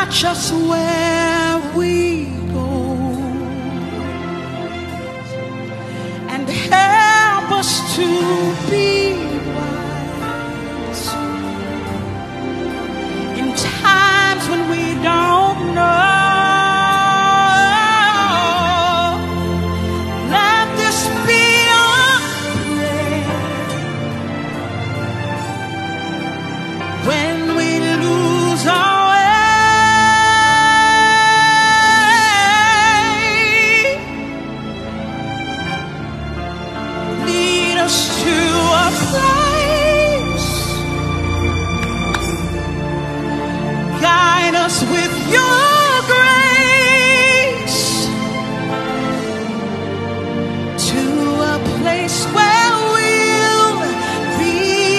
watch us where we go and help us to be wise in times when we don't know. Let this be our prayer when we lose our to a place, guide us with your grace to a place where we'll be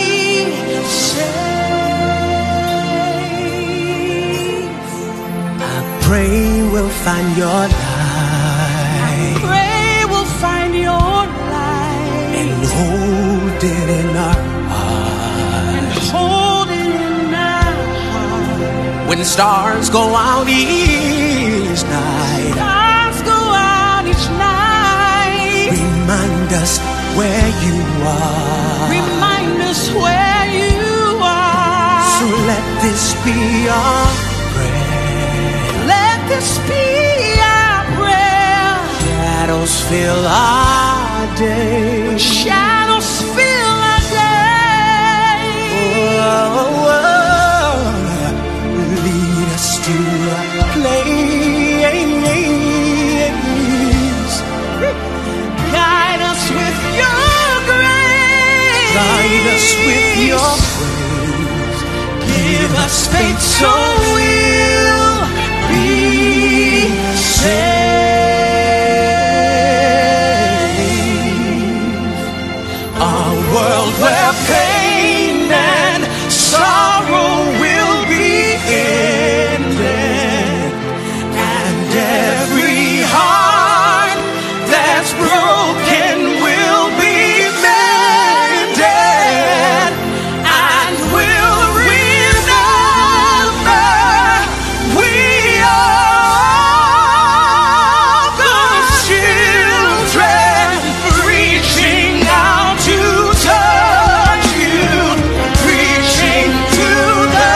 safe. I pray we'll find your light. I pray we'll find your light. Hold it in our heart. And hold it in our heart. When stars go out each night. Stars go out each night. Remind us where you are. Remind us where you are. So let this be our prayer. Let this be our prayer. Shadows fill our day. Shadows fill our day. Oh, oh, oh. Lead us to a place. Guide us with your grace. Guide us with your grace. Give us faith so we'll be saved. A world where pain and sorrow will be ended, and every heart that's broken will be mended, and we'll remember we are God's children, reaching out to touch you, reaching to the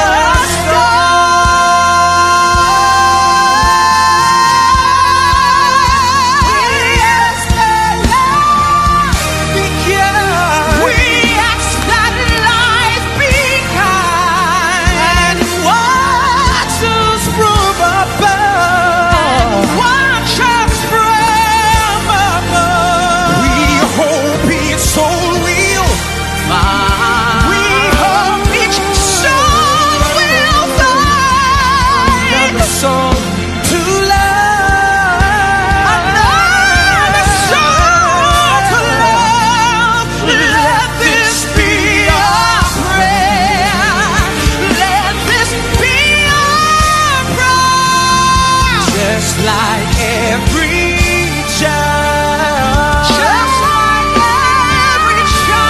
We ask that life be kind, and watch us from above, watch us from above. We hope each soul will find. We hope each soul will find Another soul to love. another soul to love. Let this be our prayer. Let this be our prayer. Just like every child. Just like every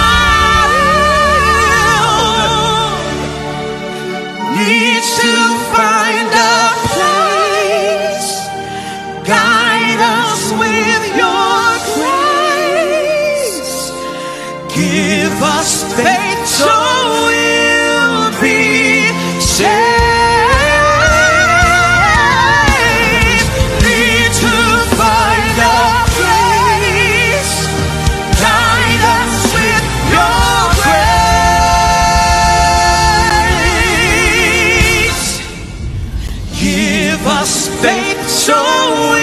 child needs to find a place. Guide us with your grace. Give us faith so we'll be saved. Need to find a place. Guide us with your grace. Give us faith so we